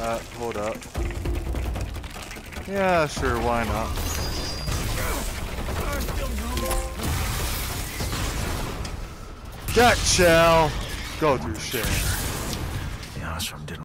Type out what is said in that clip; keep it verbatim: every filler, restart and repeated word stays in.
Uh, hold up. Yeah, sure, why not? Got Shell! Go through shit. The ashram didn't